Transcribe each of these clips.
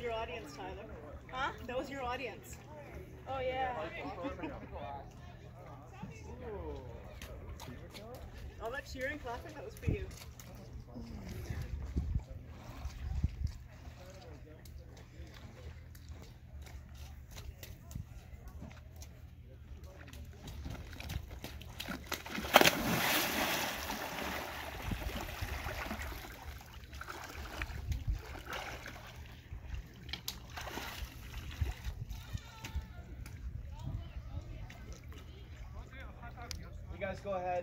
your audience, Tyler. Huh? That was your audience. Oh, yeah. All that cheering, clapping, that was for you. You guys go ahead.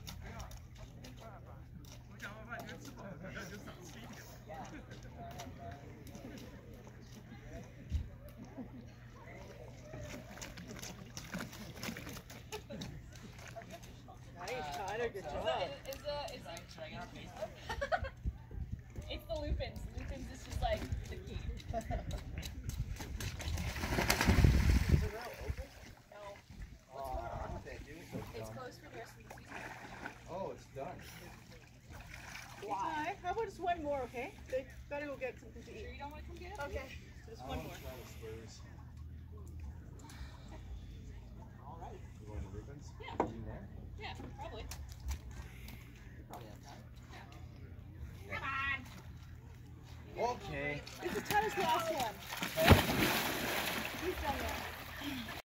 Nice, Tyler, good job. Should I get on Facebook? It's the Lupins. Lupins is just like the key. Is it now open? No. What's going on with it, dude? It's closed for the rest of the season. Oh, it's done. Why? How about just one more, okay? They gotta go get something to Sure eat. you don't want to come get it? Okay, just one more. Try the Spurs. Alright. You going to Rubens? Yeah. You there? Yeah, probably. You probably have time. Come on! Okay. This is Tyler's last one. He's done that.